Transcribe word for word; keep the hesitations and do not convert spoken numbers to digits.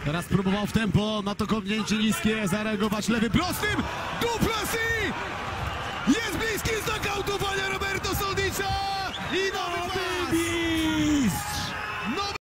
Teraz próbował w tempo na to kopnięcie niskie zareagować lewym prostym.